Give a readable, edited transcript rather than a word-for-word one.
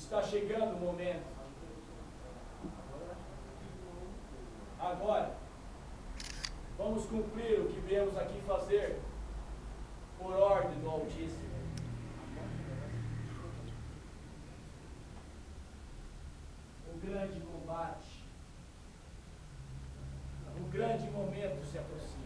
Está chegando o momento. Agora, vamos cumprir o que viemos aqui fazer por ordem do Altíssimo. O grande combate, o grande momento se aproxima.